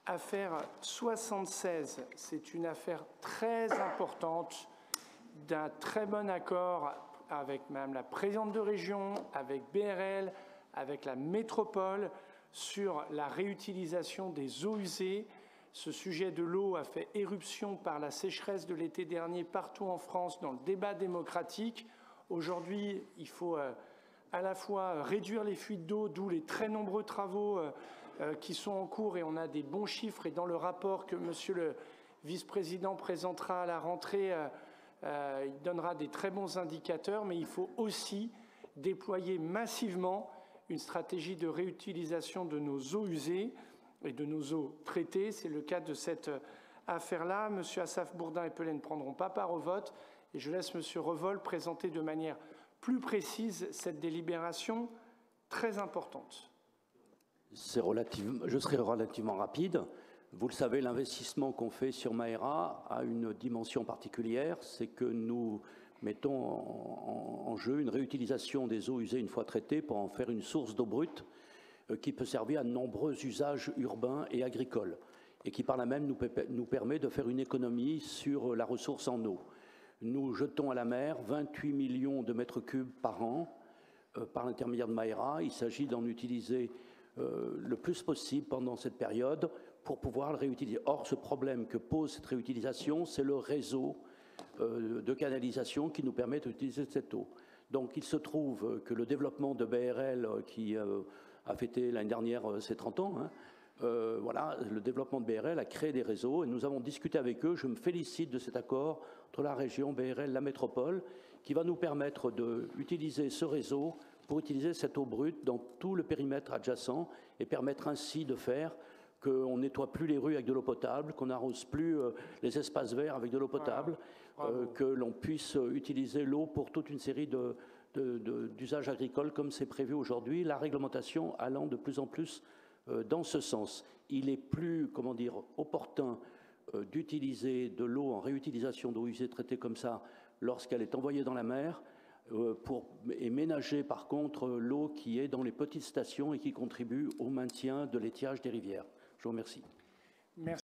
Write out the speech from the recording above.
Affaire 76, c'est une affaire très importante, d'un très bon accord avec Madame la Présidente de Région, avec BRL, avec la métropole, sur la réutilisation des eaux usées. Ce sujet de l'eau a fait éruption par la sécheresse de l'été dernier partout en France dans le débat démocratique. Aujourd'hui, il faut à la fois réduire les fuites d'eau, d'où les très nombreux travaux qui sont en cours, et on a des bons chiffres. Et dans le rapport que Monsieur le vice-président présentera à la rentrée, il donnera des très bons indicateurs, mais il faut aussi déployer massivement une stratégie de réutilisation de nos eaux usées et de nos eaux traitées. C'est le cas de cette affaire-là. Monsieur Assaf Bourdin et Pelé ne prendront pas part au vote, et je laisse Monsieur Revol présenter de manière plus précise cette délibération très importante. Je serai relativement rapide. Vous le savez, l'investissement qu'on fait sur Maera a une dimension particulière, c'est que nous mettons en jeu une réutilisation des eaux usées une fois traitées pour en faire une source d'eau brute qui peut servir à de nombreux usages urbains et agricoles, et qui par là même nous permet de faire une économie sur la ressource en eau. Nous jetons à la mer 28 millions de mètres cubes par an par l'intermédiaire de Maera. Il s'agit d'en utiliser le plus possible pendant cette période pour pouvoir le réutiliser. Or, ce problème que pose cette réutilisation, c'est le réseau de canalisation qui nous permet d'utiliser cette eau. Donc, il se trouve que le développement de BRL, qui a fêté l'année dernière ses 30 ans, voilà, le développement de BRL a créé des réseaux et nous avons discuté avec eux. Je me félicite de cet accord entre la région, BRL, la métropole, qui va nous permettre d'utiliser ce réseau pour utiliser cette eau brute dans tout le périmètre adjacent et permettre ainsi de faire qu'on ne nettoie plus les rues avec de l'eau potable, qu'on n'arrose plus les espaces verts avec de l'eau potable, que l'on puisse utiliser l'eau pour toute une série d'usages agricoles comme c'est prévu aujourd'hui, la réglementation allant de plus en plus dans ce sens. Il est plus, comment dire, opportun d'utiliser de l'eau en réutilisation d'eau usée traitée comme ça lorsqu'elle est envoyée dans la mer, et ménager par contre l'eau qui est dans les petites stations et qui contribue au maintien de l'étiage des rivières. Je vous remercie. Merci.